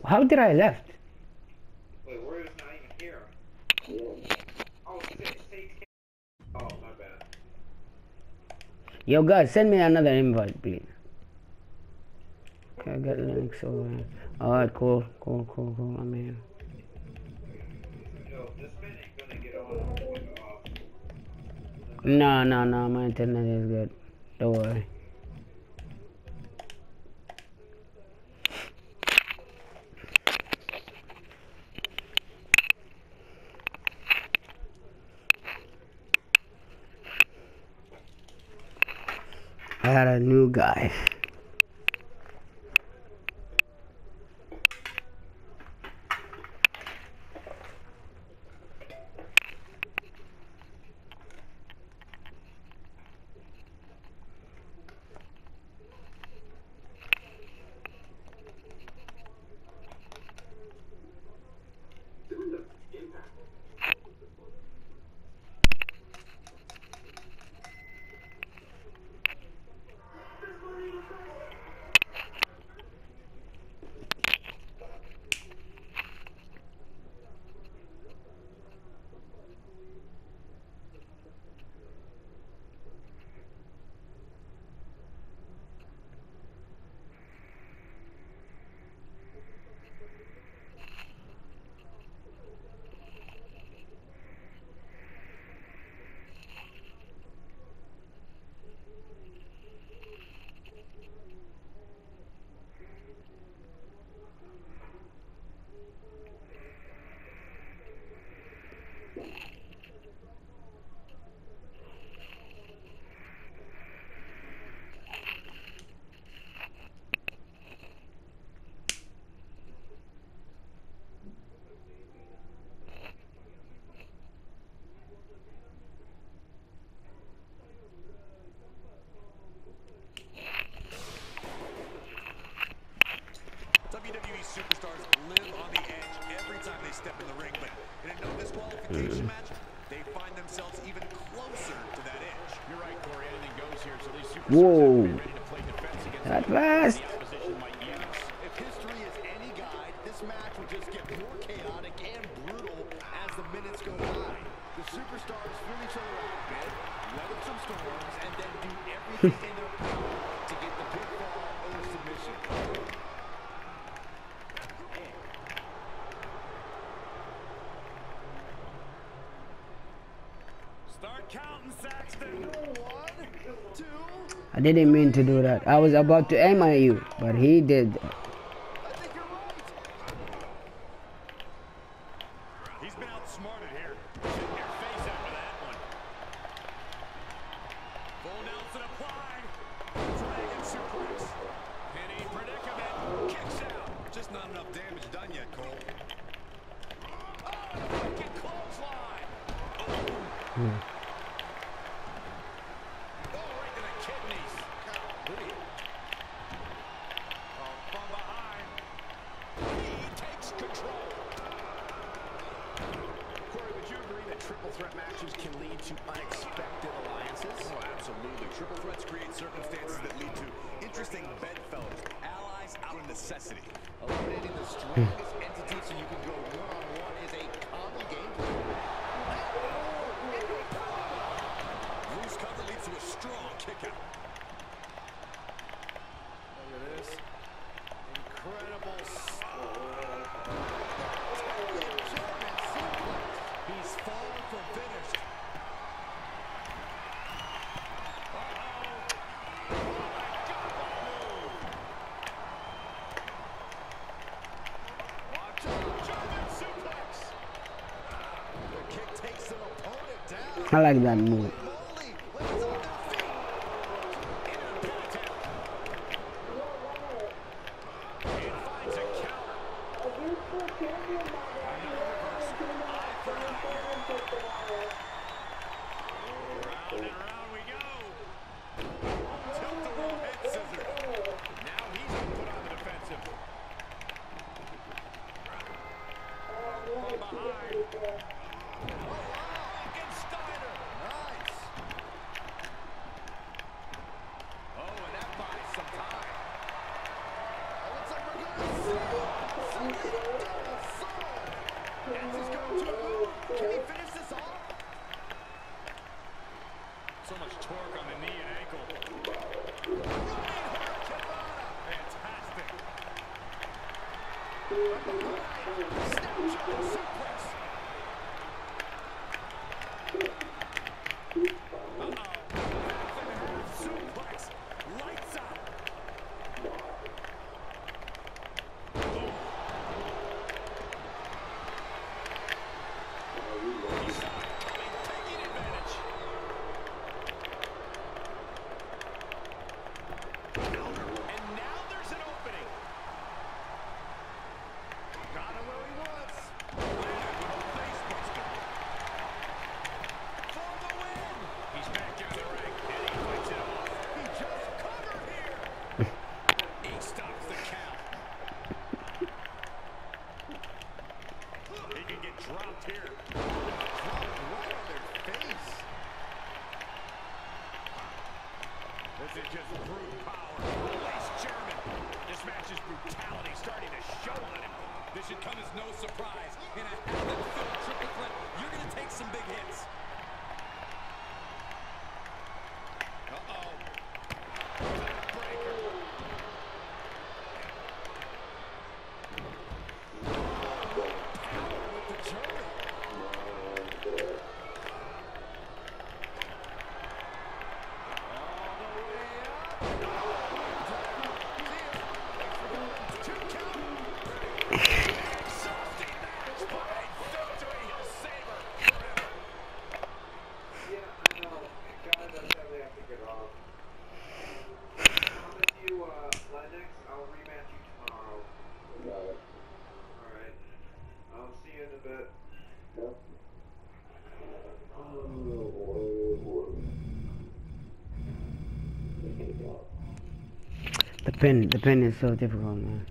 How did I left? Wait, where is not even here? Oh, say, oh, my bad. Yo, guys, send me another invite, please. Okay, I got links over here. Alright, cool. I'm here. Yo, this man ain't gonna get on. No, my internet is good. Don't worry. I had a new guy. WWE superstars live on the edge every time they step in the ring, but in a no disqualification match, they find themselves even closer to that edge. You're right, Corey. Anything goes here, so these superstars Whoa. have to be ready to play defense against That fast. the opposition might use. If history is any guide, this match will just get more chaotic and brutal as the minutes go by. The superstars fill each other out a bit, weather some storms, and then do everything in their power to get the pinfall or submission. Start counting, Saxton. 1, 2. I didn't mean to do that. I was about to aim at you, but he did. I think you're right. He's been outsmarted here. Shooting your face after that one. Full Nelson applied. Dragon suplex. Penny predicament. Kicks out. Just not enough damage done yet, Cole. Oh, wicked clothesline. Oh. Triple threat matches can lead to unexpected alliances. Oh, absolutely. Triple threats create circumstances that lead to interesting bedfellows. Allies out of necessity. Eliminating the strongest entity so you can go one-on-one is a common game plan. Loose cover leads to a strong kick out. Look at this. Incredible. He's far from finished. Watch out, German suplex. The kick takes an opponent down. I like that move. That's his go-to move. Can he finish this off? So much torque on the knee and ankle. Fantastic. Snapshot suplex. Suplex. Lights out. Taking advantage. And now there's an opening. Got him where he wants. Landed with a face buster. For the win. He's back in the ring, and he fights it off. He just covered here. He stops the count. He can get dropped here. Dropped right on their face. This is just brute power. Release German. This match's brutality starting to show on him. This should come as no surprise. In a heaven-filled triple threat, you're going to take some big hits. Uh-oh. Backbreaker. Power with the German. All the way up. Two count. Exhausting match. By victory, he'll save her forever. Yeah, I know. Guys, I sadly have to get off. Promise you, Lennox, I'll rematch you tomorrow. Alright. I'll see you in a bit. The pin is so difficult, man.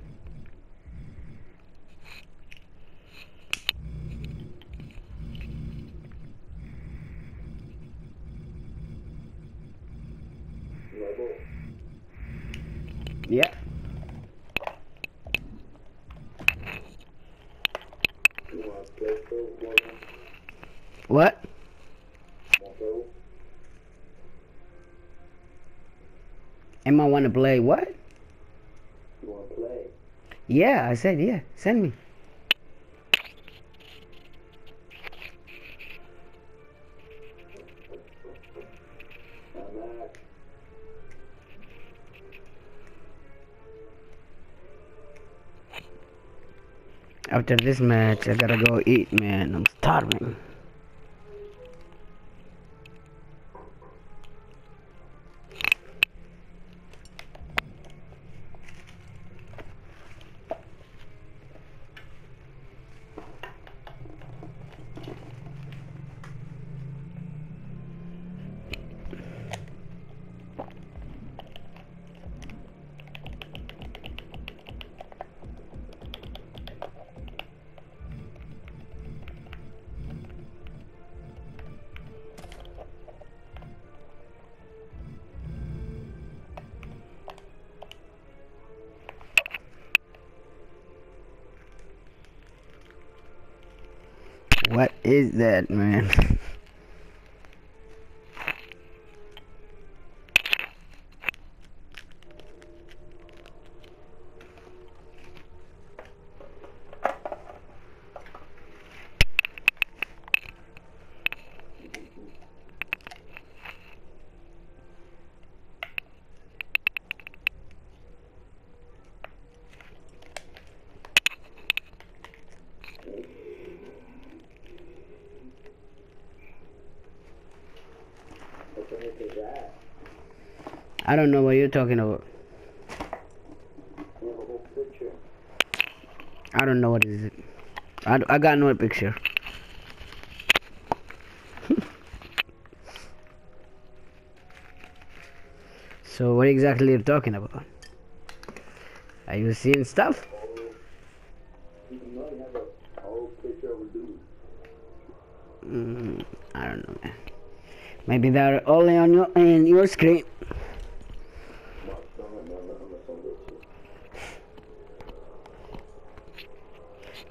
Yeah. What? Am I want to play what? You want to play? Yeah, I said yeah. Send me. I'm back. After this match, I gotta go eat, man. I'm starving. What is that, man? What the heck is that? I don't know what you're talking about. You have a whole picture. I don't know what is it. I got no picture. So what exactly you're talking about? Are you seeing stuff? You know you have a whole picture of a dude. I don't know, man. Maybe they're only on your screen.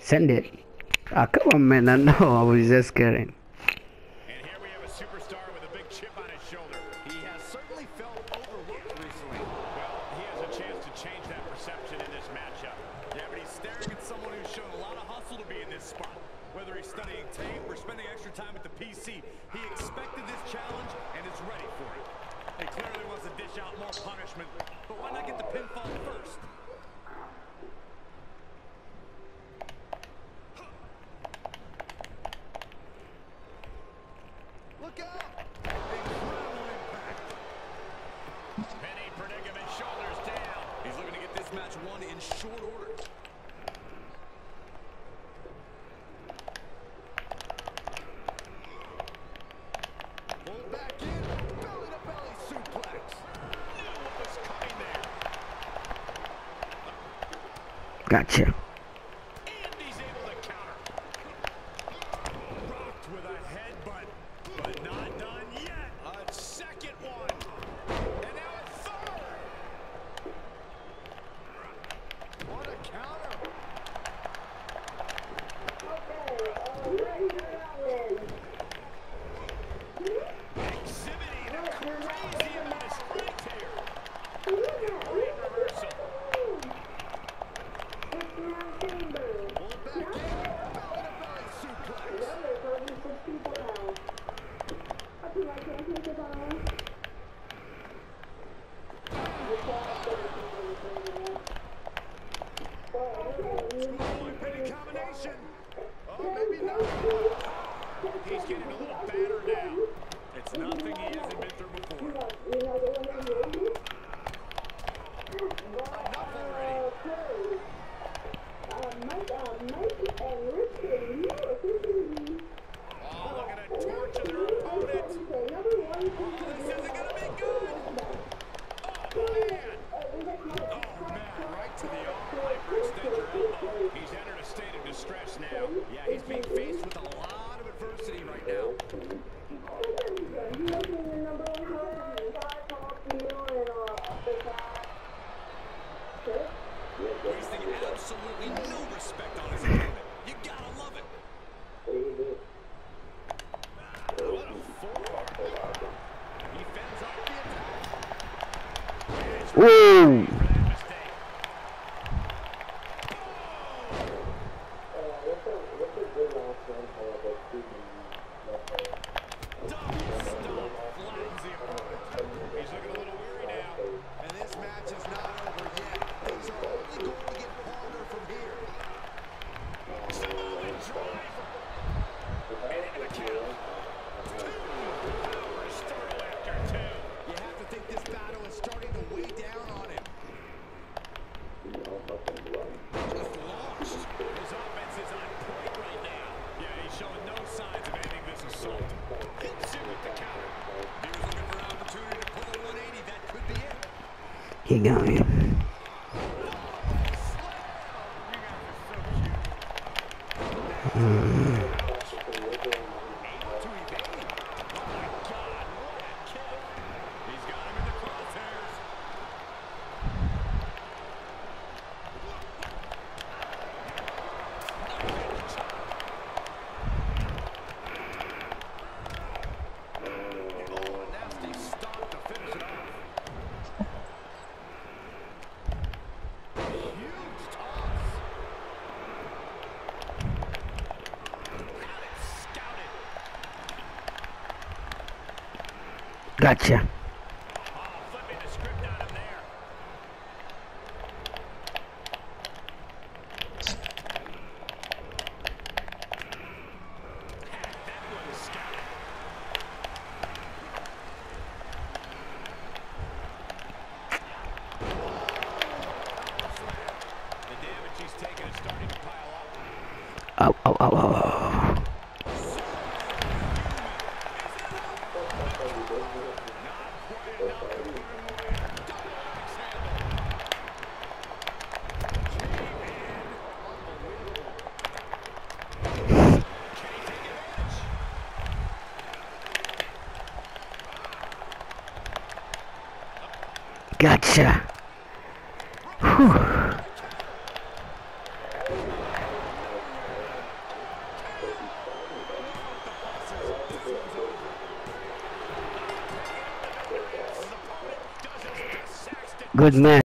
Send it. Ah, come on, man. I know. I was just kidding. And here we have a superstar with a big chip on his shoulder. He has certainly felt overlooked recently. Well, he has a chance to change that perception in this matchup. Yeah, but he's staring at someone who's shown a lot of hustle to be in this spot. Whether he's studying tape or spending extra time at the PC, he expected this challenge and is ready for it. He clearly wants to dish out more punishment, but why not get the pinfall first? Look out! Incredible impact. Penny predicament, shoulders down. He's looking to get this match won in short order. Pull back in, belly-to-belly suplex. Knew what was coming there. Gotcha. And he's able to counter. Rocked with a headbutt, but not done yet. A second one. And now a third. What a counter. Exhibiting a crazy amount of strength here. Great reversal. Pull back in, belly-to-belly suplex. One penny combination. Oh, maybe not. He's getting a little battered now. It's nothing he hasn't been through before. Enough already. Oh, look at that torture their opponent. Oh, this isn't going to be good. Oh, man, right to the arm. Hyperextend your elbow. He's entered a state of distress now. Yeah, he's being faced with a lot of adversity right now. Wasting absolutely no respect on his opponent. You gotta love it. What a forearm. He fends off the attack. Whoa! For that mistake. Double stomp flattens the opponent. He's looking a little weary now. And this match is not over yet. Things are only going to get harder from here. Samoan driver. And into the count. Power struggle after two. You have to think this battle is starting to weigh down on him. Just launched. His offense is on point right now. Yeah, he's showing no signs of ending this assault. Hits him with the counter. He was looking for an opportunity to pull a 180. That could be it. He got me. Gotcha. Flipping the script on him there. That one is scouted. The damage he's taken is starting to pile up. Ow, ow, ow, ow, ow. Gotcha. Whew. Good match.